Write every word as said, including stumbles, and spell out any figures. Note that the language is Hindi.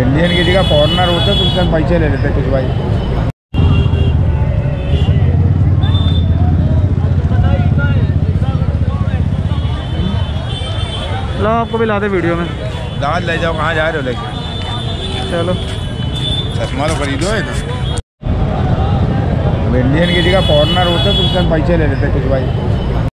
इंडियन की जगह फॉरनर होते तुमसे पैसे ले लेते कुछ भाई। लो आपको भी ला दे वीडियो में। दाल ले जाओ, कहाँ जा रहे हो लेके? चलो चश्मा तो खरीदो है ना। इंडियन की जगह फॉरनर होते तुमसे पैसे ले लेते कुछ भाई।